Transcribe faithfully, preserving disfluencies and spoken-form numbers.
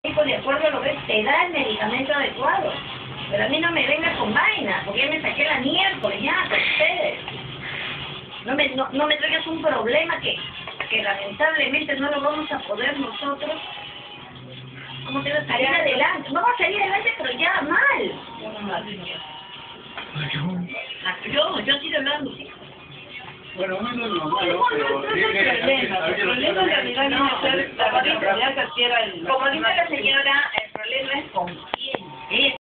de acuerdo a lo que te da el medicamento adecuado. Pero a mí no me venga con vaina, porque ya me saqué la miércoles ya con ustedes. No me, no, no me traigas un problema que, que lamentablemente no lo vamos a poder nosotros. ¿Cómo te vas a salir adelante? Vamos a salir adelante, pero ya mal. Yo, yo estoy hablando, sí. Bueno, no es lo malo, No, pero... no, no es el problema. El problema en realidad viene a ser la responsabilidad que adquiera el... Como dice la señora, el problema es con quién es.